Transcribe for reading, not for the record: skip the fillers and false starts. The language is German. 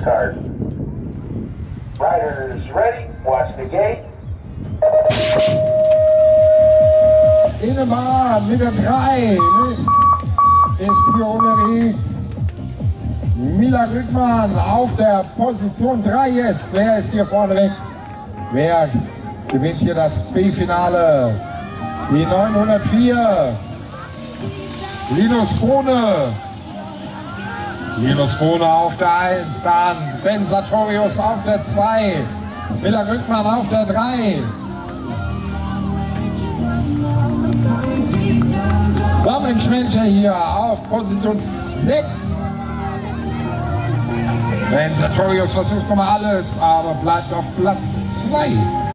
card. Riders ready, watch the gate. Innenbahn mit der 3 ist hier unterwegs. Mila Rückmann auf der Position 3 jetzt. Wer ist hier vorne weg? Wer gewinnt hier das B-Finale? Die 904. Linus Krone. Linus Krone auf der 1, dann Ben Sartorius auf der 2. Mila Rückmann auf der 3. Domenschmencher hier auf Position 6. Ben Sartorius versucht nochmal alles, aber bleibt auf Platz 2.